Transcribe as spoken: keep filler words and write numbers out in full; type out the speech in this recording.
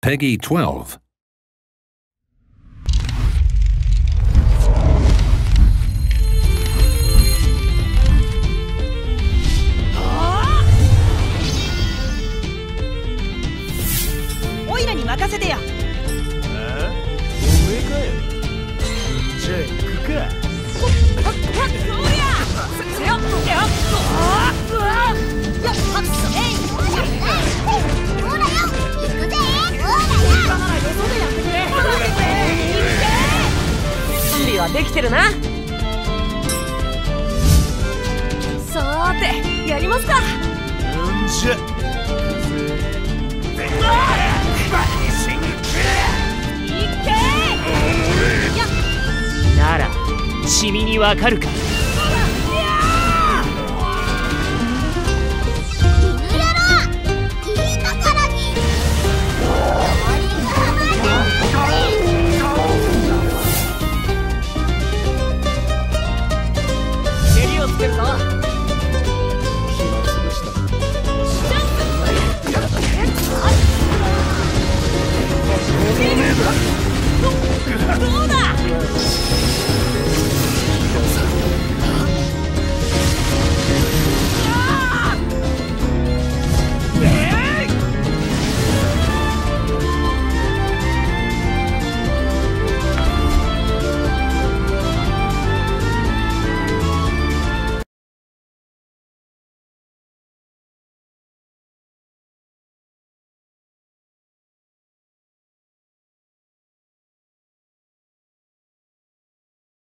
Peggy twelve. おいらに任せてや。 あ？俺かよ。じゃあ行くか。 そうや。せよ。やっと。ああ。やっはっえい。ほらよ。行くぜ。ほらよ。だからよそでやってくれ。準備はできてるな。さーて、やりますか。 うんじゃ。なら君にわかるか。蹴りをつけるぞ。